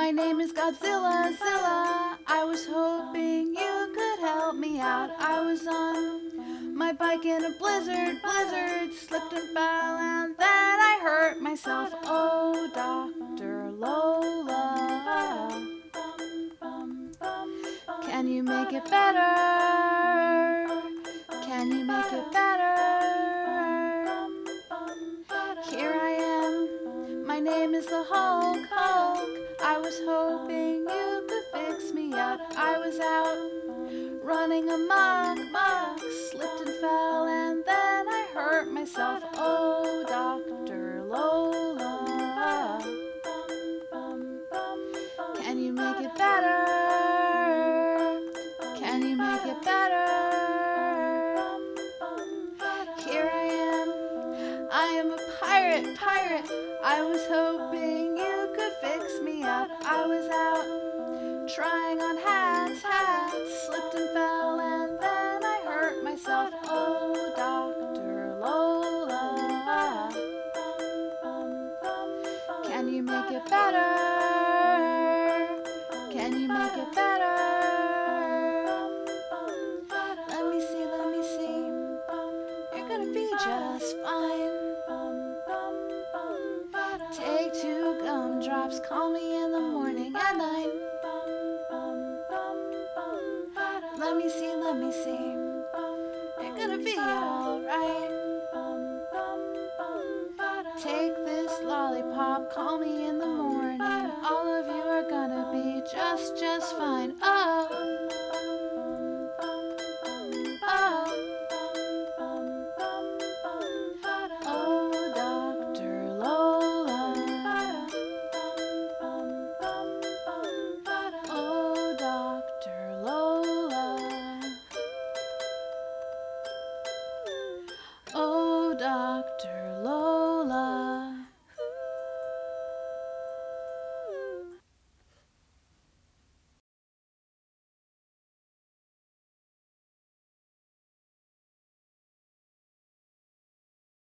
My name is Godzilla, Zilla. I was hoping you could help me out. I was on my bike in a blizzard, slipped and fell, and then I hurt myself. Oh, Dr. Lola, can you make it better? Can you make it better? Here I am, my name is the Hulk. I was hoping you could fix me up. I was out running amok, slipped and fell, and then I hurt myself. Oh, Dr. Lola, can you make it better? Can you make it better? Here I am a pirate. I was hoping you could fix me up. I was out trying on hats, slipped and fell, and then I hurt myself. Oh, Dr. Lola, can you make it better? Can you make it better? Let me see. You're gonna be just fine. Take 2 gumdrops, call me in the morning at 9. Let me see. You're gonna be alright. Take this lollipop, call me in the morning. All of you are gonna be just fine. Oh.